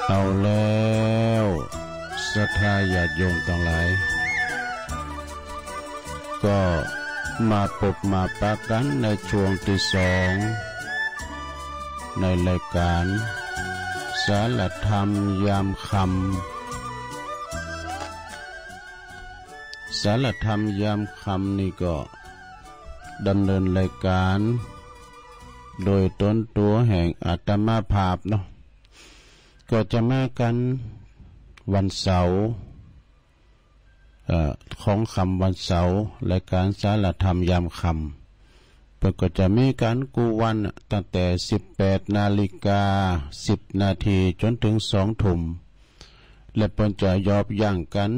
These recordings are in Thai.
เอาแล้วศรัทธาญาติโยมทั้งหลายก็มาพบมาปะกันในช่วงที่สองในรายการสารธรรมยามค่ำสารธรรมยามค่ำนี่ก็ดำเนินรายการโดยต้นตัวแห่งอาตมาภาพเนาะก็จะมากันวันเสาร์ของคำวันเสาร์รายการสารธรรมยามค่ำเพื่อก็จะมีการกูวันตั้งแต่18 นาฬิกา 10 นาทีจนถึง2 ทุ่มและเพิ่นจะยอบย่างกัน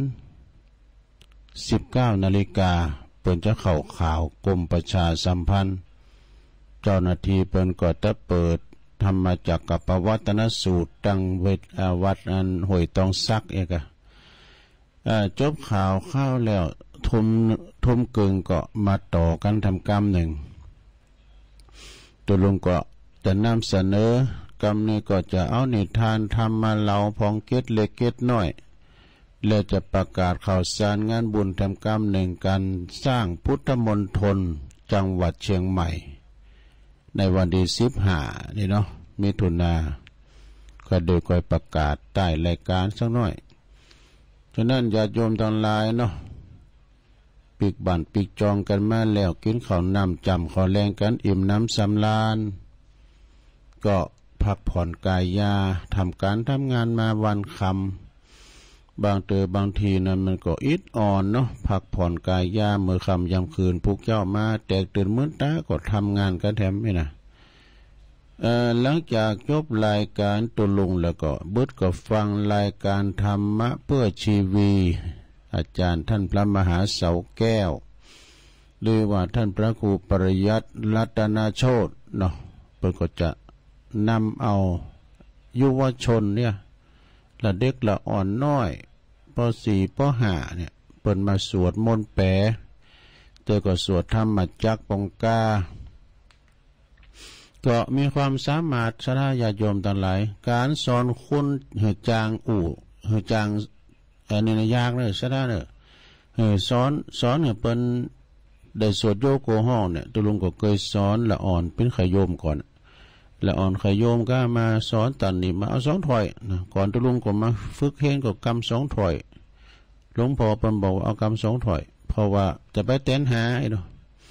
19 นาฬิกาเพิ่นจะเข้าข่าวกรมประชาสัมพันธ์เจ้าหน้าที่เพิ่นก็จะเปิดธรรมจักรปวัตนสูตรตั้งเวทวัดอันห้วยตองซักเอกจบข่าวเข้าแล้วทุ่มกึ่งก็มาต่อกันทำกรรมหนึ่งตัวลุงก็จะนำเสนอกรรมนี้ก็จะเอานิทานทำมาเล่าพองเกตเล็กเกตน้อยแล้วจะประกาศข่าวสารงานบุญทำกรรมหนึ่งการสร้างพุทธมณฑลจังหวัดเชียงใหม่ในวันที่15นี่เนาะมิถุนาก็โดยคอยประกาศใต้รายการสักหน่อยฉะนั้นญาติโยมทั้งหลายเนาะปีกบั่นปีกจองกันมาแล้วกินข้าวน้ำจำข้าวแรงกันอิ่มน้ำสำราญก็พักผ่อนกายยาทำการทำงานมาวันคำบางทีนั้นมันก็อิดอ่อนเนาะพักผ่อนกายยาเมื่อคำยามคืนพวกเจ้ามาแตกตื่นมื้อตาก็ทำงานกันแถมไม่นะหลังจากจบรายการตุลุงแล้วก็บึดก็ฟังรายการธรรมะเพื่อชีวีอาจารย์ท่านพระมหาเสาแก้วหรือว่าท่านพระครูปริยัติรัตนโชติเนาะเพิ่นก็จะนำเอายุวชนเนี่ยละเด็กละอ่อนน้อยป.4 ป.5 เนี่ยเพิ่นมาสวดมนต์แปลเจอก็สวดธรรมจักรปงกาก็มีความสามารถสราญาติโยมทั้งหลายการสอนคุณเฮจางเฮจางอันนี้นะยากเลยสราเนี่ยสอนเนี่ยเปิ้นได้สวดโยโกห้องเนี่ยตุลุงก็เคยสอนละอ่อนเป็นขยโยมก่อนละอ่อนขยโยมก็มาสอนตอนนี้มาเอา2 ถ้วยนะก่อนตุลุงก็มาฝึกเฮงก็กำ2 ถ้วยหลวงพ่อเปิ้นบอกเอากำ2 ถ้วยเพราะว่าจะไปเต้นหาไอ้เนาะ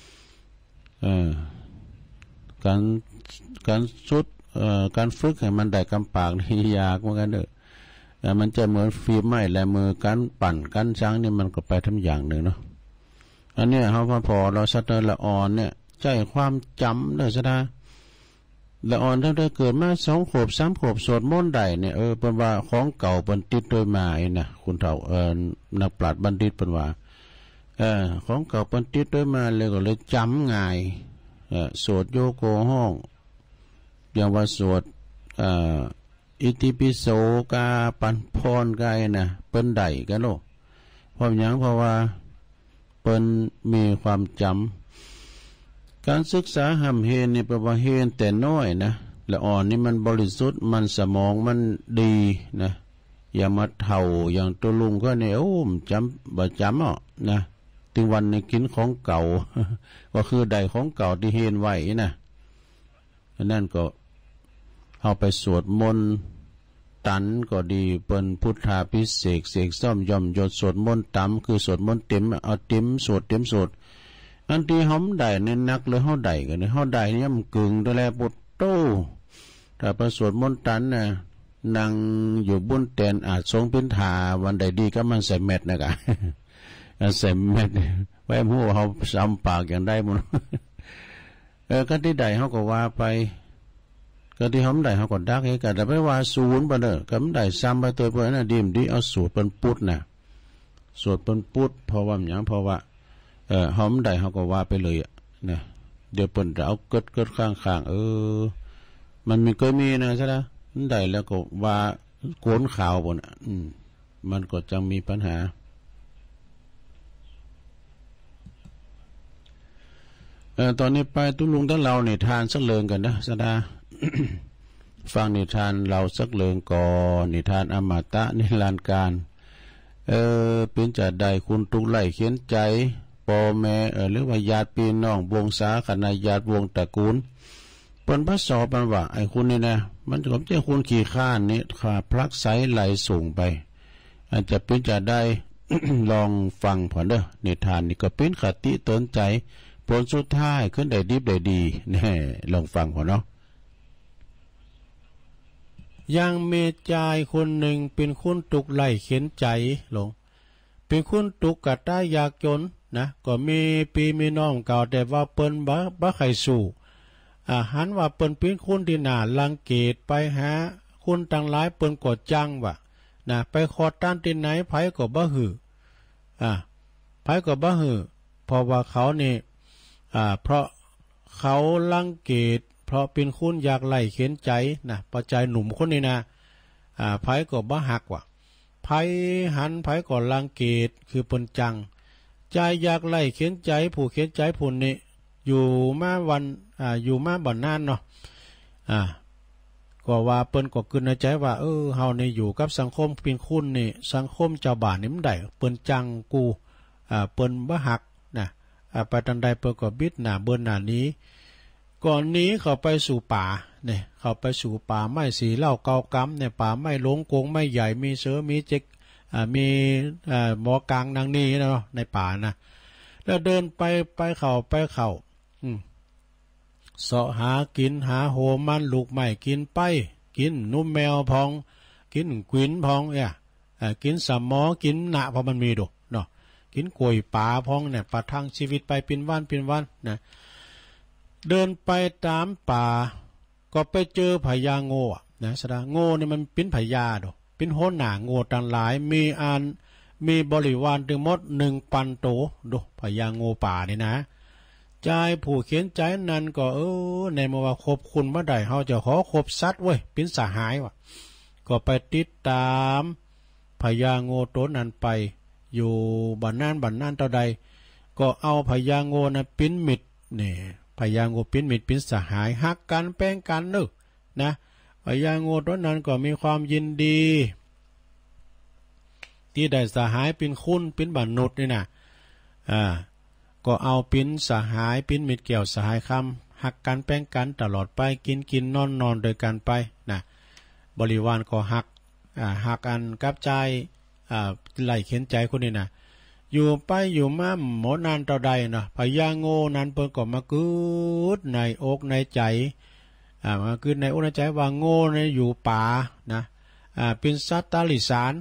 การฝึกให้มันได้กำปากนี่ยากเหมือนกันเด้อแต่มันจะเหมือนฟิล์มไม่และมือการปั่นการช้างนี่มันก็ไปทำอย่างหนึ่งเนาะอันนี้เฮาพอเราสัตว์ละอ่อนเนี่ยใจความจำเด้อซะนะละอ่อนตั้งแต่เกิดมา2 ขวบ 3 ขวบสวดมนต์ได้เนี่ยเพิ่นว่าของเก่าเพิ่นติดโดยมานะคุณเฒ่านักปราชญ์บัณฑิตเพิ่นว่าของเก่าเพิ่นติดโดยมาเลยก็เลยจำง่ายสวดโยโกห้องอย่างว่าสวดอิติปิโสกาปันพรกายนะเปิ้นได้กันโลเพราะหยังเพราะว่าเปิ้นมีความจำการศึกษาหำเฮนนี่แปลว่าเฮนแต่น้อยนะละอ่อนนี่มันบริสุทธิ์มันสมองมันดีนะอย่ามาเฒ่าอย่างตัวลุงก็เนี่ยจำบ่จำอ่ะนะถึงวันนี้กินของเก่า ก็คือได้ของเก่าที่เฮนไว้นะนั่นก็เอาไปสวดมนต์ตันก็ดีเปิ้นพุทธาภิเษกเสกซ่อมย่อมยศสวดมนต์ตำคือสวดมนต์เต็มเอาเต็มสวดอันที่เฮาได้ในนักเลยเฮาได้กันเฮาได้เนี่ยมันกึ่งตัวแลปุตโตถ้าไปสวดมนต์ตันน่ะนั่งอยู่บนแตนอาจทรงเป็นทาวันใดดีก็มันใส่เม็ดนะกะ ใส่เม็ดไว้หูเฮาซ้ำปากอย่างได้หมด ก็ที่ใดเฮาก็ว่าไปก็ที่เฮาได้เฮาก็ดักให้กันแต่ไม่ว่าศูนย์บ่เด้อก็มันได้ซ้ำไปตัวเพิ่นน่ะดีมดีเอาสูตรเปิ้นปุดน่ะสูตรเปิ้นปุดเพราะว่าหยังเพราะว่าเฮาได้เฮาก็ว่าไปเลยอ่ะนะเดี๋ยวเปิ้นจะเอาเกิดข้างๆมันมีเคยมีนะใช่ล่ะมันได้แล้วก็ว่าโกนข่าวบ่น่ะมันก็จังมีปัญหาตอนนี้ไปตุลุงทั้งเราเนี่ยทานสักเลิงกันนะสดาฟังนิทานเราสักเลิงก่อนนิทานอมตะนิรันดร์การเป็นจะได้คุณตุกไล่เขียนใจพ่อแม่หรือว่าญาติพี่น้องวงศาคณะญาติวงตระกูลเปิ้นพระสอบมันว่าไอ้คุณนี่นะมันก็ไม่ใช่คุณขี้ข้านนี่ขาพลักไสไหลส่งไปอาจจะเป็นจะได้ ลองฟังผ่อนเด้อนิทานนี่ก็เป็นคติเตือนใจผลสุดท้ายขึ้นได้ดีได้ดีแน่ลองฟังผ่อนเนาะยังเมจายคนหนึ่งเป็นคนตุกไล่เขียนใจลงเป็นคนตุกกะตายากจนนะก็มีปีมีน้องเก่าแต่ว่าเปิ้นบ่ใครสู้หันว่าเปิ้นเป็นคนที่น่ารังเกียจไปหาคนต่างหลายเปิ้นก็จังว่านะไปขอต้านที่ไหนไผก็บ่ฮือไผก็บ่ฮือเพราะว่าเขานี่เพราะเขารังเกียจเพราะเป็นคนอยากไล่เขียนใจนะปัจจัยหนุ่มคนนี้นะไผก็บ่ฮักว่าไผหันไผก็รังเกียจคือเปิ้นจังใจอยากไล่เขียนใจผู้เขียนใจผู้นี้อยู่มาวันอยู่มาบ่นานเนาะก็ว่าเปิ้นก็คิดในใจว่าเฮานี่อยู่กับสังคมเป็นคุณนี่สังคมเจ้าบ้านนี่มันได้เปิ้นจังกูเปิ้นบ่ฮักนะไปทันใดเปิ้นก็บิดหน้าเบิ่นหน้านี้ก่อนนี้เขาไปสู่ป่าเนี่ยเขาไปสู่ป่าไม้สีเหล้าเกากำเนี่ยป่าไม้หลงกงไม้ใหญ่มีเสือมีเจ๊กมีหมอกลางนางนี้เนาะในป่านะแล้วเดินไปเข่าเสาะหากินหาโหมันลูกใหม่กินไปกินนุ่มแมวพองกินกวินพองกินสมอกินหนะเพราะมันมีดูเนาะกินกล้วยป่าพองเนี่ยประทังชีวิตไปเป็นวันนะเดินไปตามป่าก็ไปเจอพญาโง่นะสดาโง่เนี่ยมันเป็นพญาดูเป็นโหนหนาโง่ต่างหลายมีบริวารถึงหมด1,000 โตดูพญาโง่ป่านี่นะใจผู้เขียนใจนั้นก็ในเมื่อว่าคบคุณเมื่อใดเขาจะขอคบสัตว์เว้ยเป็นสหายวะก็ไปติดตามพญาโง่ตัวนั้นไปอยู่บ้านนั้นเท่าใดก็เอาพญาโง่นะปิ้นมิดเนี่ยพญาโง่ปิ้นมิดปิ้นสหายฮักกันแป้งกันนึกนะพญาโง่ตัวนั้นก็มีความยินดีที่ได้สหายเป็นคุณเป็นมนุษย์นี่นะก็เอาปิ้นสหายปิ้นมิดเกี่ยวสหายคำหักกันแป้งกันตลอดไปกินนอนโดยกันไปนะบริวารก็หักอันกับใจไล่เข็นใจคนนี้นะอยู่ไปอยู่มาหมดนานต่อใดนะพญาโง่นั้นเปิ้นก็มากืดในอกในใจมากืดในอกในใจว่าโง่ในอยู่ป่านะเป็นสัตว์ตาลิสาร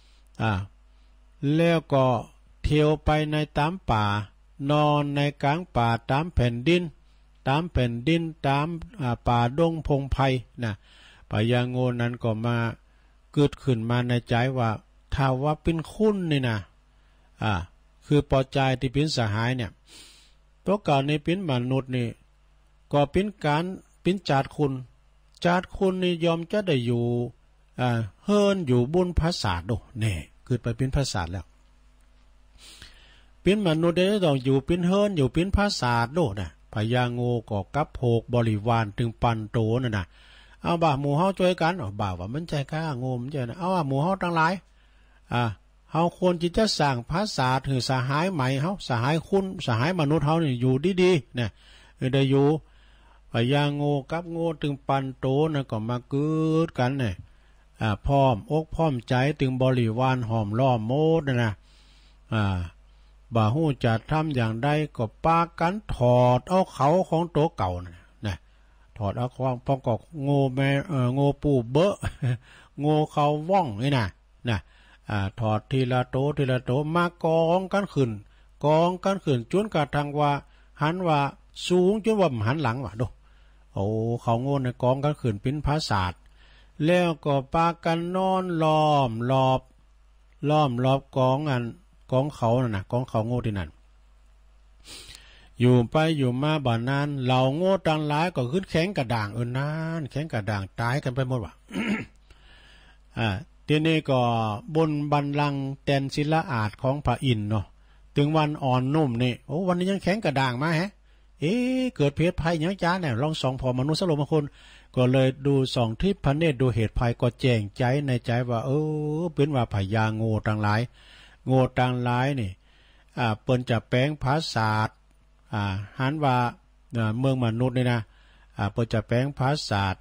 แล้วก็เที่ยวไปในตามป่านอนในกลางป่าตามแผ่นดินตามป่าดงพงไพ่นะพญาโง่นั้นก็มาเกิดขึ้นมาในใจว่าถ้าว่าเป็นคุณนี่นะคือปอใจที่เป็นสหายเนี่ยตัวเก่าในเป็นมนุษย์นี่ก็เป็นจาดคุณนี่ยอมจะได้อยู่เฮิรนอยู่บุญพระศาสตร์ดูเนี่ยเกิดไปเป็นพระศาสตร์แล้วเป็นมนุษย์ได้ต้องอยู่เป็นเฮิรนอยู่เป็นพระศาสตร์ดูนะพญาโง่ก็กับโผกบริวารถึง1,000 โตนะเอาบ่าหมู่เฮาช่วยกันบ่าว่ามันใจกล้าโง่มันใจนะเอาหมู่เฮาทั้งหลายเฮาควรจะสร้างภาษาถือสหายใหม่เฮาสหายคุณสหายมนุษย์เฮานี่อยู่ดีๆเนี่ยได้อยู่พญาโง่กับโง่ถึง1,000 โตนะก็มาเกิดกันเนี่ยพร้อมอกพร้อมใจถึงบริวารหอมล้อมโมดนะบ่ฮู้จะทำอย่างใดก็ปากันถอดเอาเขาของตัวเก่านะถอดเอาของป้องกอกโง่แม่โง่ปู่เบอะโง่เขาว่องนี่นะถอดทีละโตมากองกันขึ้นจนกระทั่งว่าหันว่าสูงจนว่าหันหลังว่ะดูเขาโง่ในกองกันขึ้นเป็นภาษาแล้วก็ปากันนอนล้อมรอบกองเขาน่ะกองเขาโง่ที่นั่นอยู่ไปอยู่มาบ่านานเหล่าโง่ต่างหลายก็ขึ้นแข็งกระด่างนานแข็งกระด่างตายกันไปหมดว่ะ ทีนี้ก็บนบัลลังก์แตนศิลาอาจของพระอินทร์เนาะถึงวันอ่อนนุ่มนี่วันนี้ยังแข็งกระด่างมาเกิดเพศภัยยังจ้าเนี่ยลองส่องพอมนุษย์สโลมคนก็เลยดูส่องที่พระเนตรดูเหตุภัยก็แจ้งใจในใจว่าเป็นว่าพญาโง่ต่างหลายโง่ต่างหลายนี่เปิ้นจะแปลงภาษาหันว่าเมืองมนุษย์นี่นะเปิ้นจะแปลงภาษา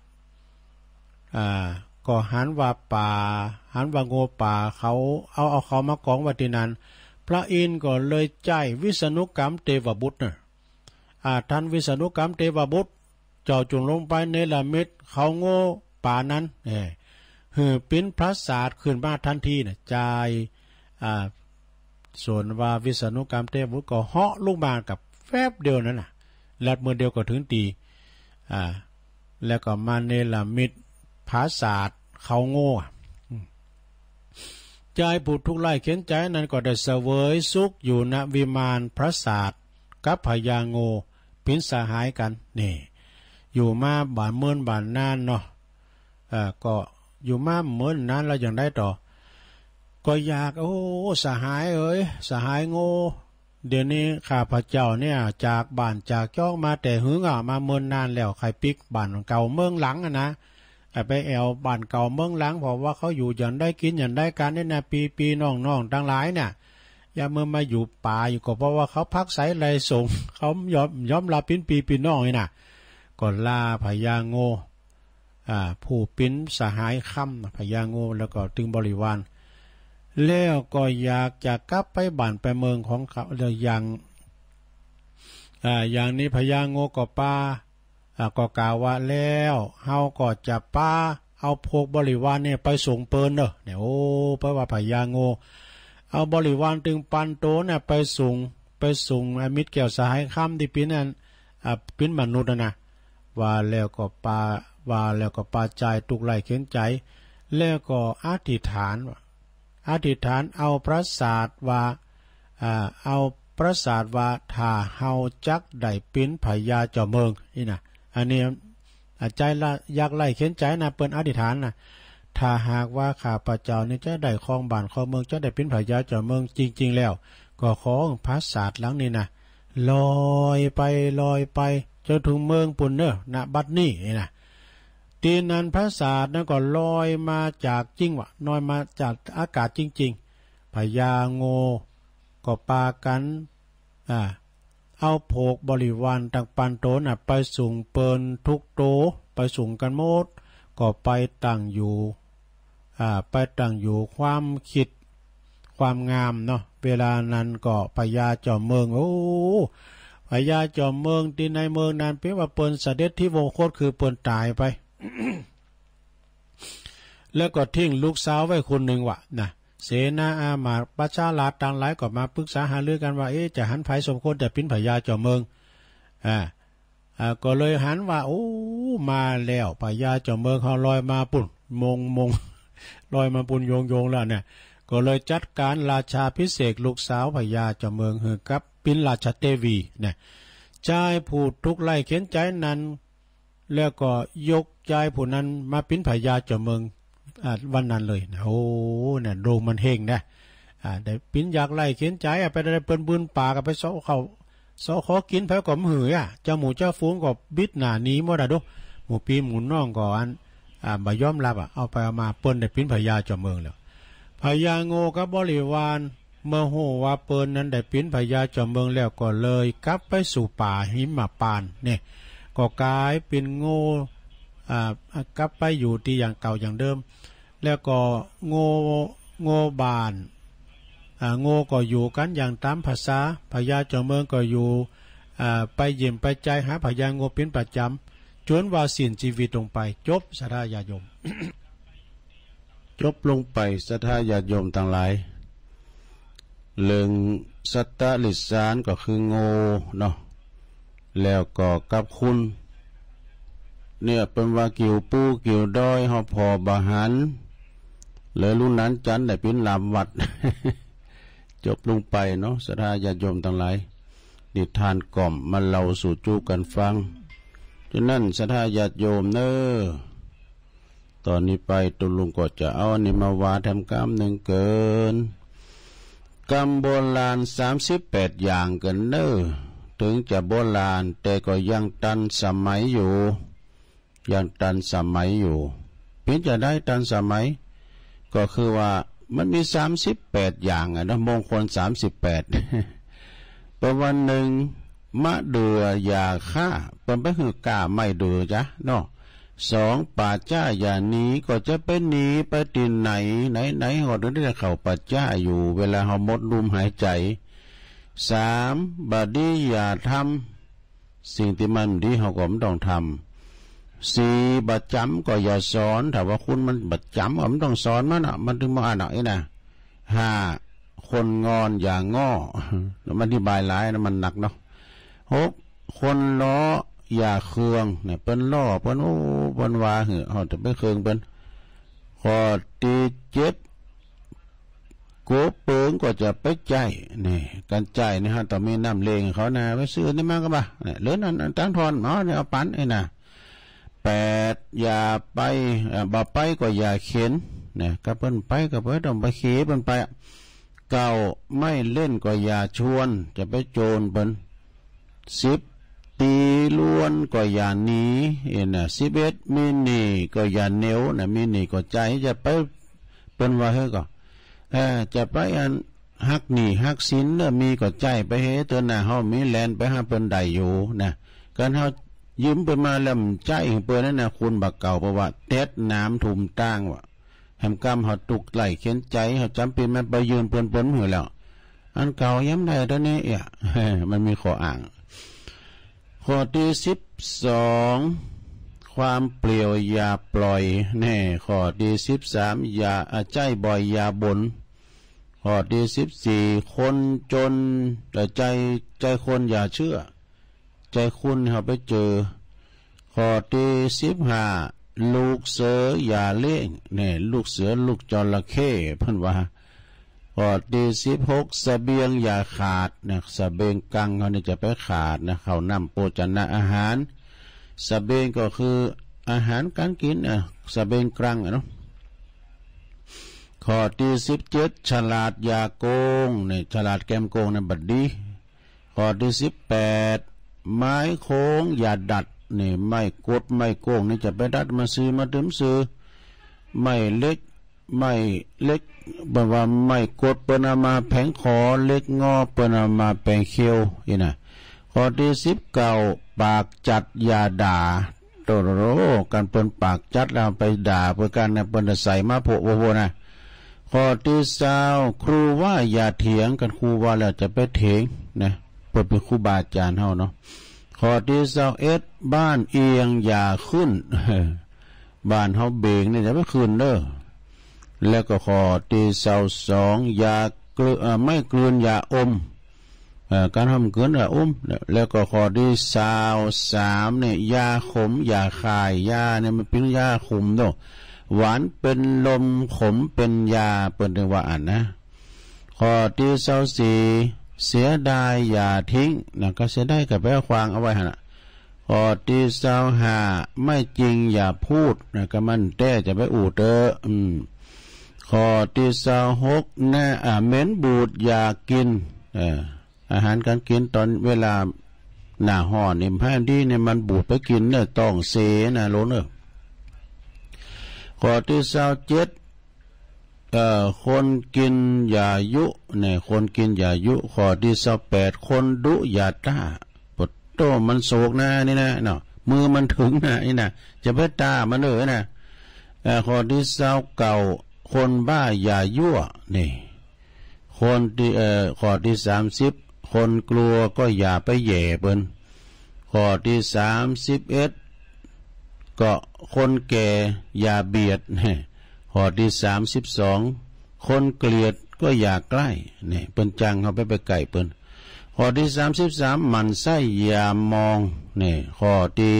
ก็หันว่าป่าหันว่าโง่ป่าเขาเอาเขามากองไว้ที่นั้นพระอินทร์ก็เลยใจวิษณุกรรมเทวบุตรท่านวิษณุกรรมเทวบุตรเจ้าจุงลงไปเนรมิตเขาโง่ป่านั้นปิ้นพระศาสตร์ขึ้นมาทันทีน่ะใจส่วนว่าวิษณุกรรมเทวบุตรก็เหาะลูกมากับแฟบเดียวนั่นน่ะลัดมือเดียวก็ถึงตีแล้วก็มาเนรมิตภาษาเขาโง่ใจผู้ทุกข์ไล่เข็นใจนั้นก็ได้เสวยสุขอยู่ณวิมานพระศาสตร์กับพญาโง่เป็นสหายกันนี่อยู่มาบ้านเมืองบ้านนานเนาะก็อยู่มาเมืองนานแล้วอย่างได้ต่อก็อยากสหายสหายโง่เดี๋ยวนี้ข้าพเจ้าเนี่ยจากบ้านจากจ้องมาแต่หึงมาเมืองนานแล้วใครปิกบ้านเก่าเมืองหลังนะไปแอวบ้านเก่าเมืองหลังเพราะว่าเขาอยู่อย่างได้กินอย่างได้การนี่นะปีน้องๆทั้งหลายเนี่ยอย่าเมื่อมาอยู่ป่าอยู่ก็เพราะว่าเขาพักใสไรส่งเขายอมรับปีน้องนี่นะก็ลาพญาโง่ผู้ปิ้นสหายค่ำพญาโง่แล้วก็ถึงบริวารแล้วก็อยากจะกลับไปบ้านไปเมืองของเขาเลยอย่างนี้พญาโง่ก็ป้าก็กล่าวว่าแล้วเฮาก็จะป้าเอาพวกบริวารเนี่ยไปส่งเปิ้นเด้อเนี่ยเพราะว่าพญาโง่เอาบริวารถึงปันโตเนี่ยไปส่งมิตรแก้วสหายค่ำที่ปิ้นนั้นปิ้นมนุษย์นะว่าแล้วก็ปาใจทุกไล่เข็นใจแล้วก็อธิษฐานเอาพระศาสตร์ว่าถ้าเฮาจักได้เป็นพญาเจ้าเมืองนี่นะอันนี้ใจละอยากไล่เข็นใจนะเปิ้นอธิษฐานนะถ้าหากว่าข้าพเจ้านี่จะได้ครองบ้านครองเมืองจะได้เป็นพญาเจ้าเมืองจริงๆแล้วก็ขอพระศาสตร์หลังนี้นะลอยไปจนถึงเมืองปุ่นเนอณบัดนี้นี่นะตีนั้นพระศาสตร์นั้นก็ลอยมาจากจริงวะลอยมาจากอากาศจริงๆพญาโง่ก็ปากันเอาโภกบริวารต่างปันโตน่ะไปส่งเปินทุกโตไปส่งกันหมดก็ไปตั้งอยู่ความคิดความงามเนาะเวลานั้นก็พญาเจ้าเมืองพญาเจ้าเมืองที่ในเมืองนั้นเป็นว่าเปิ้นเสด็จที่วงโคตรคือเปิ้นตายไป แล้วก็ทิ้งลูกสาวไว้คนหนึ่งวะนะเสนาอามาตย์ประชาราษฎร์ต่างหลายก็มาปรึกษาหารือกันว่าจะหันไผสมควรจะเป็นพญาเจ้าเมืองก็เลยหันว่ามาแล้วพญาเจ้าเมืองเขาลอยมาปุ่นมงลอยมาปุ่นโยงแล้วเนี่ยก็เลยจัดการราชาพิเศษลูกสาวพญาเจ้าเมืองคือกับปินราชเทวีเนี่ยใจผู้ทุกไล่เขียนใจนั้นแล้วก็ยกใจผู้นั้นมาเป็นพญาเจ้าเมืองวันนั้นเลยนะเนี่ยโดมมันเฮงนะได้ปินอยากไล่เขียนใจไปได้เปิ้นบืนป่ากับไปขอกินไผก็หือเจ้าหมูเจ้าฟูงก็บิดหน้านี้หมดดูหมูปีหมูน้องก็บ่ยอมรับเอาไปเอามาเปิ้นได้เป็นพญาเจ้าเมืองแล้วพญาโง่กับบริวารเมื่อโหว่าเปิ้นนั้นได้เป็นพญาเจ้าเมืองแล้วก็เลยกลับไปสู่ป่าหิมพานต์เนี่ยก็กลายเป็นโง่กลับไปอยู่ที่อย่างเก่าอย่างเดิมแล้วก็โง่บานโง่ก็อยู่กันอย่างตามภาษาพญาเจ้าเมืองก็อยู่ไปเยี่ยมไปใจหาพญาโง่เป็นประจำจนว่าสิ้นชีวิตลงไปจบศรัทธาญาติโยมจบลงไปศรัทธาญาติโยมทั้งหลายเรื่องสัตตลิสานก็คือโง่เนาะแล้วก็กับคุณเนี่ยเป็นว่ากิ่วปูกิ่วดอยหอพอบาหันเลยรุ่นนั้นจันได้เป็นลามวัด จบลงไปเนาะศรัทธาญาติโยมทั้งหลายนิทานกล่อมมาเล่าสู่จูกันฟังฉะนั้นศรัทธาญาติโยมเนอตอนนี้ไปตุลุงก็จะเอานี่มาวาทำกรรมหนึ่งเกินกรรมโบราณ38อย่างกันเนอถึงจะโบราณแต่ก็ยังทันสมัยอยู่ยังทันสมัยอยู่เพียงจะได้ทันสมัยก็คือว่ามันมี38อย่างนะมงคล38ประวันหนึ่งมะเดือยาฆ่าเป็นไปคือกล้าไม่เดือจ้ะเนาะ2ป่าจ้าอย่านี้ก็จะไปหนีไปตินไหนหอดได้เข้าป่าจ้าอยู่เวลาเฮาหมดลมหายใจ3บดีอย่าทำสิ่งที่มันดีเฮาก็ไม่ต้องทำ4บัดจำก็อย่าสอนถ้าว่าคุณมันบัดจำมันต้องสอนมันถึงมาอ่านหน่อยนะ5คนงอนอย่างง้อมันอธิบายหลายนะมันหนักเนาะ6คนล้ออย่าเคืองเนี่ยเป็นล้อเป็นโอ้เป็นวาเหอะเขาจะไม่เคืองเป็นข้อที่7โกเปิงก็จะไปใจนี่การใจนี่ฮะต้องมีน้ำเลงเขานะไปซื้อนี่มากก็บ่เนี่ยหรือนั่นตั้งทอนเนี่ยเอาปั้นไอ้น่ะ8อย่าไปบ่ไปก็อย่าเข็นเนี่ยก็เปิ้นไปก็เปิ้นต้องไปเข็นเปิ้นไป9ไม่เล่นก็อย่าชวนจะไปโจรเปิ้น10ตีล้วนก็อย่าหนีน่ะ11มินีก็อย่าเหนียวน่ะมินีก็ใจจะไปเปิ้นว่าเฮ้ก็จะไปอันฮักหนีฮักสินเด้อมีก็ใจไปเฮ็ดเตือนน่ะเฮามีแลนไปหาเปิ้นได้อยู่นะการเฮายืมเปิ้นมาแล้วใจเปิ้นนั่นน่ะคุณบักเก่าเพราะว่าเต็ดน้ำทุ่มตั้งว่าแหมกำเฮาตุกไหลเขียนใจเฮาจำเป็นมันไปยืมเปิ้นหือแล้วอันเก่าย้ำได้ตอนนี้มันมีข้ออ้างข้อที่12ความเปลี่ยวอย่าปล่อยแน่ข้อที่13อย่าใจบ่อยอย่าบ่นข้อที่14คนจนแต่ใจคนอย่าเชื่อใจคุณเขาไปเจอข้อที่15ลูกเสืออย่าเลี้ยงเนี่ยลูกเสือลูกจระเข้เพิ่นว่าข้อที่16เสบียงอย่าขาดเนี่ยเสบียงกังเขานี่จะไปขาดนะเขานำโภชนะอาหารเสบียงก็คืออาหารการกินเสบียงกลางเนาะข้อที่17ฉลาดอย่าโกงเนี่ยฉลาดแกมโกงเนี่ยบัดดีข้อที่18ไม้โค้งอย่าดัดนี่ไม่กดไม่โกงนี่จะไปดัดมาซื้อมาดื่มซื้อไม่เล็กแบบว่าไม่กดเปิ้นเอามาแผงคอเล็กงอเปิ้นเอามาแผงเขียวนี่นะข้อที่19ปากจัดอย่าด่าโตโรกันเปิ้นปากจัดแล้วไปด่าเพื่อกันนะเปิ้นใส่มาโผโวนะข้อที่20ครูว่าอย่าเถียงกันครูว่าแล้วจะไปเถียงนะเปิดเป็นครูบาอาจารย์เฮาเนาะข้อที่21บ้านเอียงอย่าขึ้นบ้านเฮาเบงนี่จะไม่ขึ้นเด้อแล้วก็ข้อที่22อย่าไม่กลืนอย่าอมการทำเกินอย่าอมแล้วก็ข้อที่23เนี่ยยาขมอย่าคายยาเนี่ยมันเป็นยาขมเนาะหวานเป็นลมขมเป็นยาเปิ้นเรียกว่าอันนะข้อที่24เสียดายอย่าทิ้งนะก็เสียดายกับแปลควางเอาไว้หั่นน่ะข้อที่25ไม่จริงอย่าพูดนะก็มันแต่จะไปอู่เด้อข้อที่26นะเหม็นบูดอย่ากินอาหารการกินตอนเวลาหน้าร้อนนี่ให้ดีเนี่ยมันบูดไปกินเนี่ยต้องเสนะโลนข้อที่27คนกินอย่ายุเนี่ยคนกินอย่ายุข้อที่28คนดุอย่าต้าปดโตมันโศกนะนี่นะเนาะมือมันถึงนะนี่นะจะไปต้ามันเลยนะข้อที่29คนบ้าอย่ายั่วนี่คนที่ข้อที่30คนกลัวก็อย่าไปแย่เปิ้นข้อที่31ก็คนแก่อย่าเบียดข้อที่32คนเกลียดก็อย่าใกล้นี่เปิ้นจังเขาไปไกลเปิ้นข้อที่33มันไส้อย่ามองนี่ข้อที่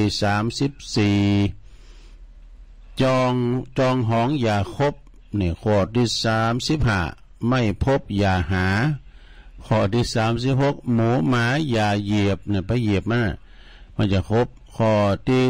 34จองหองอย่าคบนี่ข้อที่35ไม่พบอย่าหาข้อที่36หมูหมาอย่าเหยียบเนี่ยไปเหยียบมันจะครบข้อที่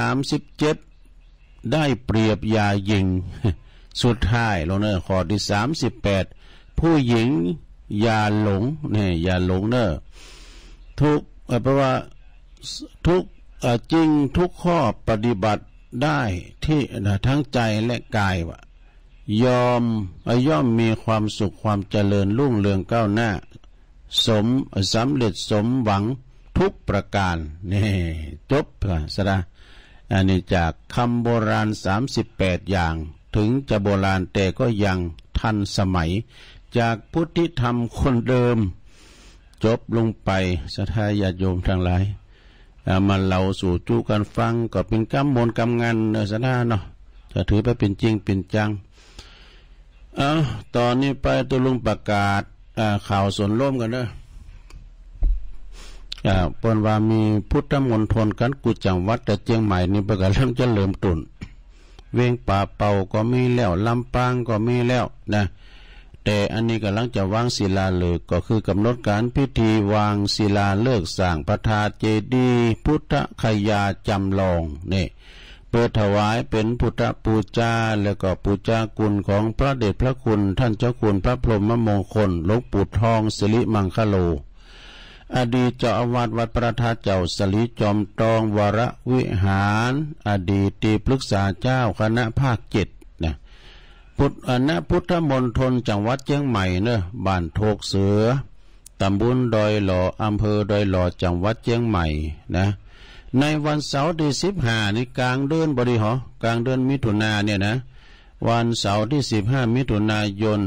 37ได้เปรียบอย่ายิงสุดท้ายลงเนอะข้อที่38ผู้หญิงอย่าหลงเนี่ยอย่าหลงเนอะทุกเพราะว่าทุกจริงทุกข้อปฏิบัติได้ที่ทั้งใจและกายว่ย่อมมีความสุขความเจริญรุ่งเรืองก้าวหน้าสำเร็จสมหวังทุกประการนี่จบสระอันนี้จากคำโบราณ38อย่างถึงจะโบราณแต่ก็ยังทันสมัยจากพุทธิธรรมคนเดิมจบลงไปศรัทธาญาติโยมทั้งหลายมาเล่าสู่จูกันฟังก็เป็นกรรมมนต์กรรมงานศรัทธาเนาะจะถือไปเป็นจริงเป็นจังตอนนี้ไปตัวลุงประกาศข่าวส่วนร่วมกันเด้อเปิ้นว่ามีพุทธมณฑลกันกุจังหวัดแต่เชียงใหม่นี่เพิ่นกำลังจะเริ่มต้นเวียงป่าเป่าก็มีแล้วลำปางก็มีแล้วนะแต่อันนี้กำลังจะวางศิลาฤกษ์ก็คือกำหนดการพิธีวางศิลาฤกษ์สร้างพระธาตุเจดีย์พุทธคยาจำลองนี่เปิดถวายเป็นพุทธปูชาแล้วก็ปูชากุลของพระเดชพระคุณท่านเจ้าคุณพระพรหมมงคลหลวงปู่ทองสิริมังคโลอดีตเจ้าอาวาสวัดพระธาตุเจ้าสลีจอมตองวรวิหารอดีตที่ปรึกษาเจ้าคณะภาค7นะพุทธมณฑลจังหวัดเชียงใหม่เนอะบ้านโทกเสือตำบลดอยหล่ออำเภอดอยหล่อจังหวัดเชียงใหม่นะในวันเสาร์ที่15นี่กลางเดือนบริหรกลางเดือนมิถุนาเนี่ยนะวันเสาร์ที่15มิถุนายน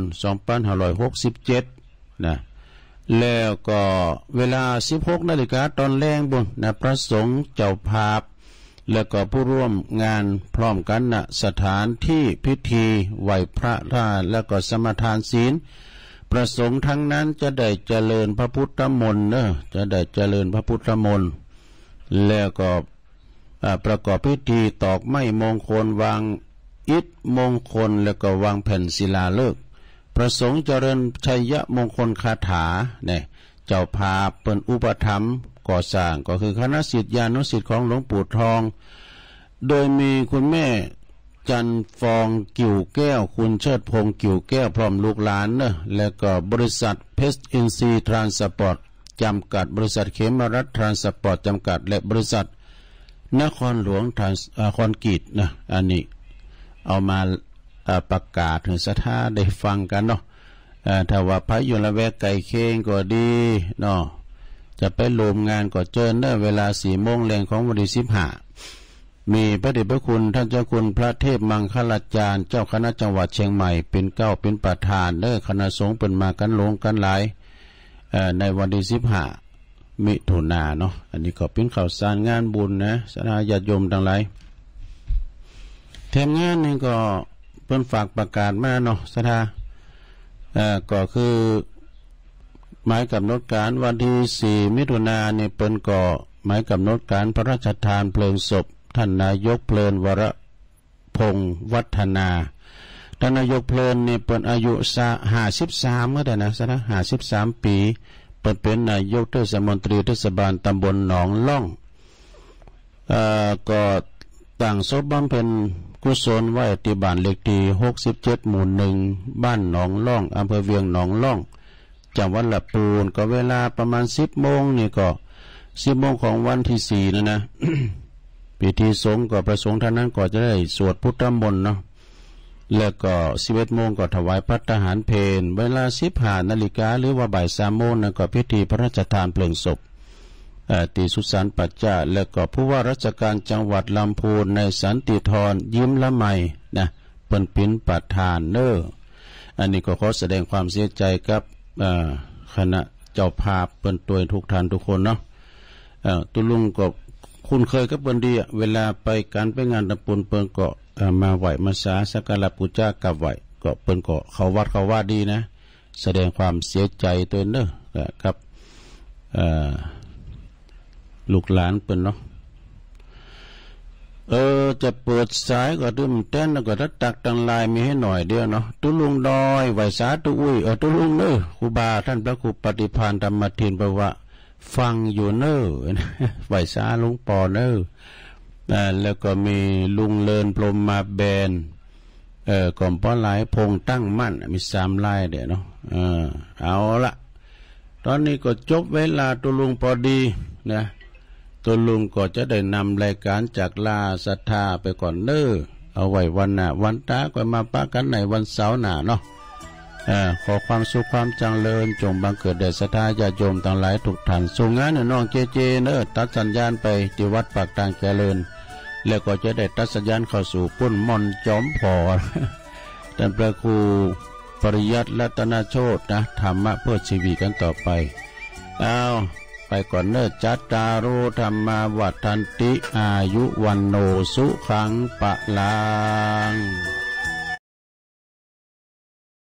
2567นะแล้วก็เวลา 16 นาฬิกาตอนแรงบุญนะพระสงฆ์เจ้าภาพแล้วก็ผู้ร่วมงานพร้อมกันนะสถานที่พิธีไหว้พระธาตุแล้วก็สมทานศีลประสงค์ทั้งนั้นจะได้เจริญพระพุทธมนต์จะได้เจริญพระพุทธมนต์แล้วก็ประกอบพิธีตอกไม้มงคลวางอิฐมงคลแล้วก็วางแผ่นศิลาฤกษ์ประสงค์เจริญชัยมงคลคาถาเนี่ยเจ้าภาพเป็นอุปถัมภ์ก่อสร้างก็คือคณะศิษยานุศิษย์ของหลวงปู่ทองโดยมีคุณแม่จันฟองกิ่วแก้วคุณเชิดพงษ์กิ่วแก้วพร้อมลูกหลานแล้วก็บริษัทเพชรอินทรีย์ทรานสปอร์ตจำกัดบริษัทเขมรัฐทรานสปอร์ตจำกัดและบริษัทนครหลวงคอนกรีตนะอันนี้เอามาประกาศถึงสถาได้ฟังกันเนาะถ้าว่าพระอยู่ละแวกไก่เค้งก็ดีเนาะจะไปรวมงานก็เจอเวลา4 โมงแรงของวันที่15มีพระเดชพระคุณท่านเจ้าคุณพระเทพมังคลาจารย์เจ้าคณะจังหวัดเชียงใหม่เป็นเป็นประธานคณะสงฆ์เป็นมากันหลงกันหลายในวันที่15มิถุนายนเนาะอันนี้ก็เป็นข่าวสารงานบุญนะสาญาติโยมทั้งหลายแถมงานนี่ก็เพิ่นฝากประกาศมาเนาะสถาก็คือหมายกำหนดการวันที่4มิถุนายนนี่เปิ้นก็หมายกำหนดการพระราชทานเพลิงศพท่านนายกเพลินวรพงษ์วัฒนาท่านนายกเพลินนี่เปิ้นอายุ53เมื่อใดนะซะนะ53ปีเปิ้นเป็นนายกเทศมนตรีเทศบาลตำบลหนองล่องก็ตั้งศพบำเพ็ญกุศลไว้ที่บ้านเลขที่67หมู่1บ้านหนองล่องอำเภอเวียงหนองล่องจังหวัดลำพูนก็เวลาประมาณ10 โมงนี่ก็10 โมงของวันที่4นะ พิธีสงฆ์ก็ประสงค์ท่านนั้นก็จะได้สวดพุทธมนต์เนาะแล้วก็11 โมงก็ถวายภัตตาหารเพลเวลา15 นาฬิกาหรือว่าบ่าย3 โมงนั่นก็พิธีพระราชทานเพลิงศพติสุสานปัจจาแล้วก็ผู้ว่าราชการจังหวัดลำพูนในสันติธรยิ้มละไมนะเปิ้นเป็นประธานอันนี้ก็ขอแสดงความเสียใจกับคณะเจ้าภาพเปิ้นตัวทุกท่านทุกคนเนาะตุลุงก็คุ้นเคยกับเปิ้นดีเวลาไปการไปงานตะปุนเปิ้นก็มาไหวมาสาสักการะบูชากับไหวก็เปิ้นก็เขาวัดเขาว่าดีนะแสดงความเสียใจตัวครับลูกหลานเปิ้นเนาะจะเปิดสายก็ดึมเต้นแล้วก็ตักตังลายมีให้หน่อยเดียวเนาะตุลุงดอยไหวสาตุอุ้ยตุลุงครูบาท่านพระครูปฏิภาณธรรมทินบอกว่าฟังอยู่ไหวสาลุงปอแล้วก็มีลุงเลินพรหมมาแบนก่อมป้อหลายพงตั้งมั่นมี3 ลายเดี๋ยวเนาะเอาละตอนนี้ก็จบเวลาตุลุงพอดีนะตัวลุงก็จะได้นำรายการจากลาศรัทธาไปก่อนเน้อเอาไว้วันหน้าวันตาก็มาปะกันในวันเสาร์หน้าเนาะขอความสุขความจังเริญจงบังเกิดแด่ศรัทธาญาติโยมทั้งหลายทุกท่านส่งงานน้องเจเจเน้อตัดสัญญาณไปที่วัดปากทางเจริญแล้วก็จะได้ตัดสัญญาณเข้าสู่ปุ้นม่อนจอมพอ ท่านพระครูปริยัติรัตนโชตินะธรรมะเพื่อชีวิตกันต่อไปเอาไปก่อนเน้อจัตตารุธรรมาวัฏันติอายุวันโนสุขังปะลัง